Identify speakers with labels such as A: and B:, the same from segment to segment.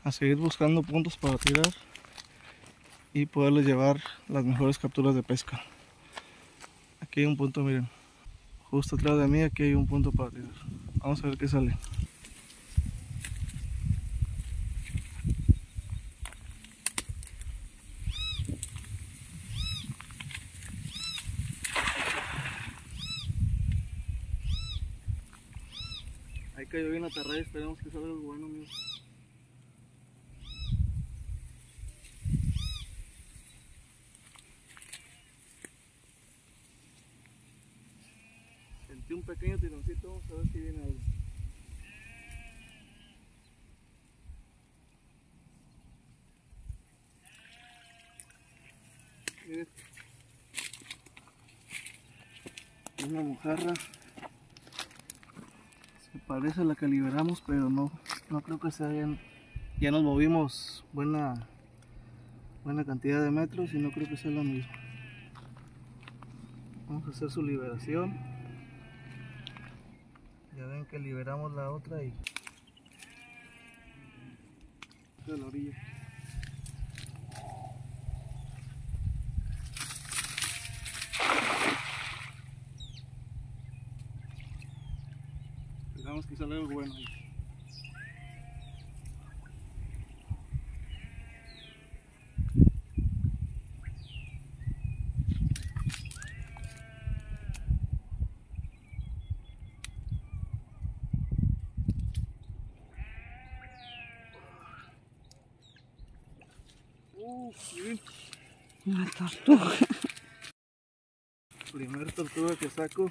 A: a seguir buscando puntos para tirar y poderles llevar las mejores capturas de pesca. Aquí hay un punto, miren, justo atrás de mí, aquí hay un punto para tirar. Vamos a ver qué sale. Ahí cayó bien la atarraya, esperemos que salga algo bueno, amigos. Sentí un pequeño tironcito, vamos a ver si viene algo. Miren, una mojarra. Se parece a la que liberamos, pero no creo que sea bien. Ya nos movimos buena cantidad de metros y no creo que sea la misma. Vamos a hacer su liberación. Ya ven que liberamos la otra y de la orilla. Esperamos que salga algo bueno ahí. Miren.
B: Una tortuga.
A: Primer tortuga que saco.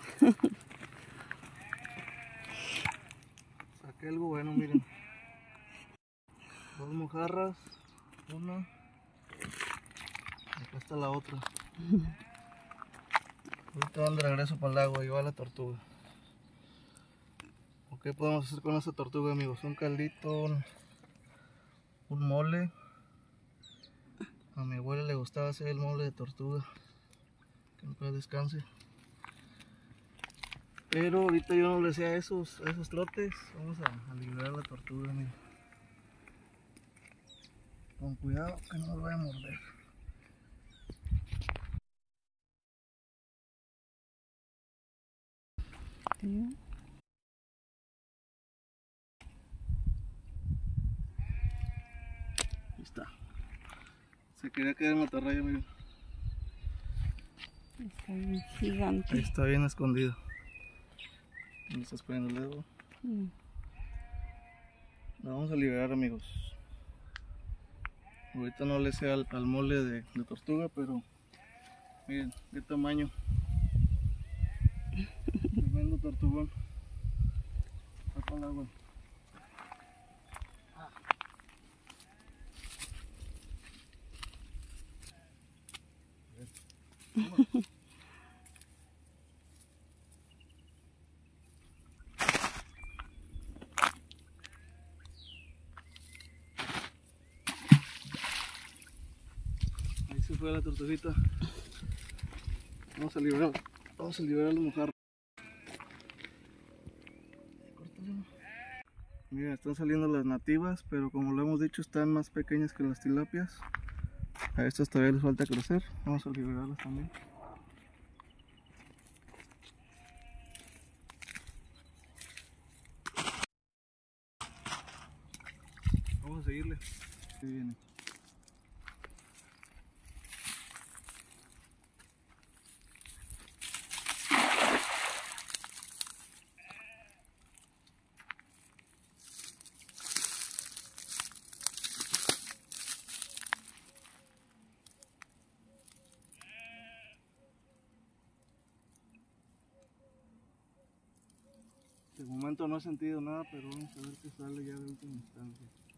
A: Saqué algo bueno, miren. Dos mojarras. Una. Acá está la otra. Ahorita van de regreso para el agua y va la tortuga. ¿Qué podemos hacer con esta tortuga, amigos? Un caldito, un mole. A mi abuela le gustaba hacer el mole de tortuga. Que en paz descanse. Pero ahorita yo no le sé a esos trotes. Vamos a liberar la tortuga, miren. Con cuidado que no nos vaya a morder.
B: ¿Sí?
A: Ahí está. Se quería quedar en la atarraya, miren.
B: Está bien gigante.
A: Ahí está bien escondido. ¿No estás poniendo el dedo? La vamos a liberar, amigos. Ahorita no le sé al mole de tortuga, pero miren qué tamaño. Tremendo tortugón. Está con el agua. Ahí se fue la tortuguita. Vamos a liberar la mojarra. Mira, están saliendo las nativas, pero como lo hemos dicho, están más pequeñas que las tilapias. A estas todavía les falta crecer. Vamos a liberarlas también. Vamos a seguirle. Ahí viene. De momento no he sentido nada, pero vamos a ver qué sale ya de última instancia.